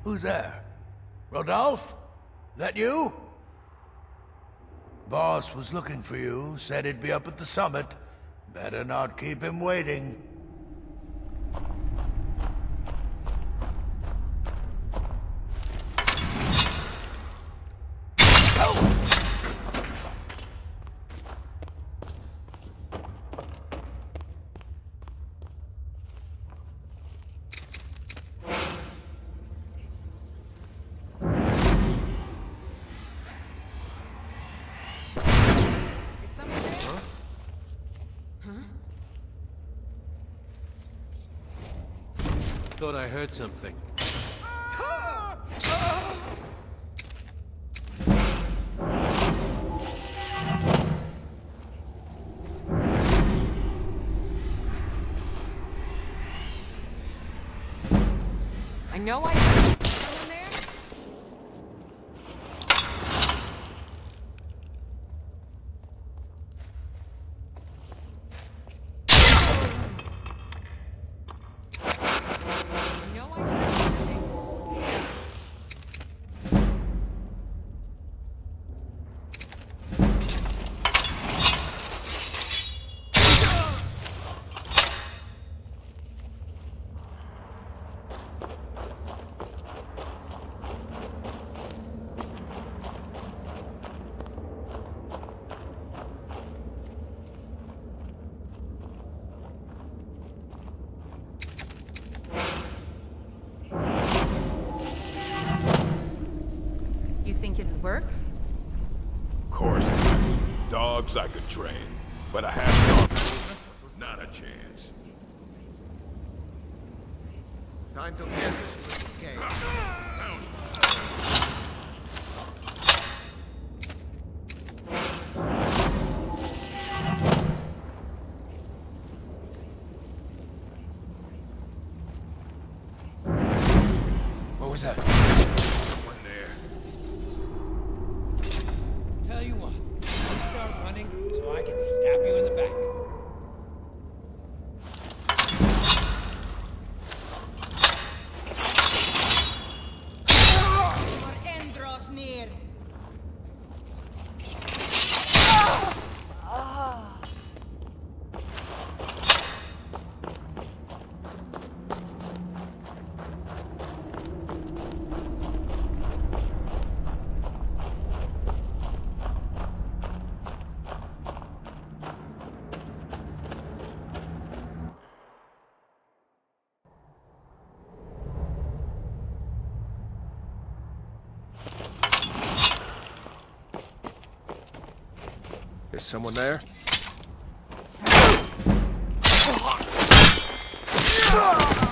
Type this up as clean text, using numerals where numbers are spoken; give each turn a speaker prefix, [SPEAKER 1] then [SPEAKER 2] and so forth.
[SPEAKER 1] Who's there? Rodolphe? That you? Boss was looking for you, said he'd be up at the summit. Better not keep him waiting.
[SPEAKER 2] Thought I heard something.
[SPEAKER 3] I know I heard someone there. Think it'd work?
[SPEAKER 4] Of course not. Dogs I could train, but a half-dog was not a chance.
[SPEAKER 5] Time to end this little game.
[SPEAKER 2] What was that?
[SPEAKER 6] Tell you what, you start running so I can stab you in the back.
[SPEAKER 2] Is someone there?
[SPEAKER 4] Ah!